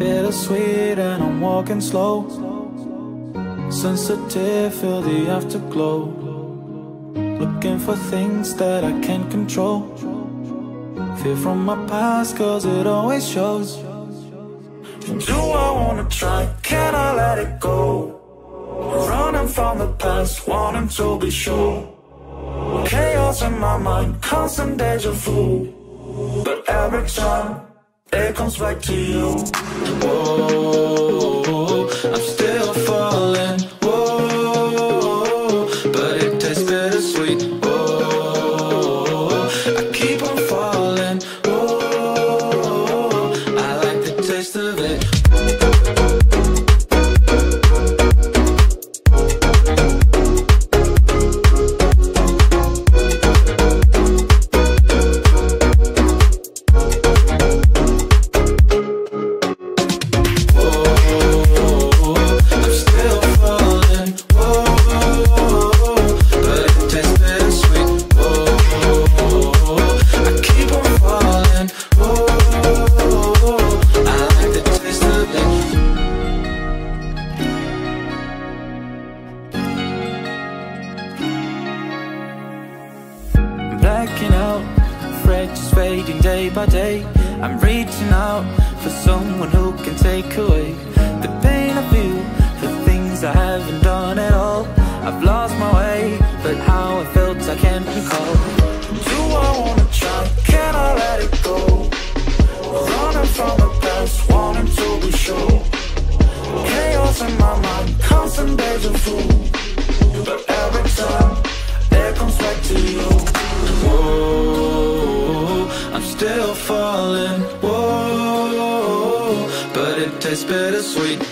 bittersweet and I'm walking slow. Sensitive, feel the afterglow. Looking for things that I can't control. Fear from my past, cause it always shows. Do I wanna try? Can I let it go? Running from the past, wanting to be sure. Chaos in my mind, constant deja vu. But every time, it comes back to you. Whoa, I'm still falling. Whoa, but it tastes bittersweet. Whoa, I keep on falling. Whoa, I like the taste of it. Blacking out, afraid just fading day by day. I'm reaching out for someone who can take away the pain I feel for things I haven't done at all. I've lost my way, but how I felt I can't recall. Do I wanna try? Can I let it go? Running from the past, wanting to be sure. Chaos in my mind, constant deja vu. But every time, it comes back to you. Whoa, I'm still falling. Whoa, but it tastes bittersweet.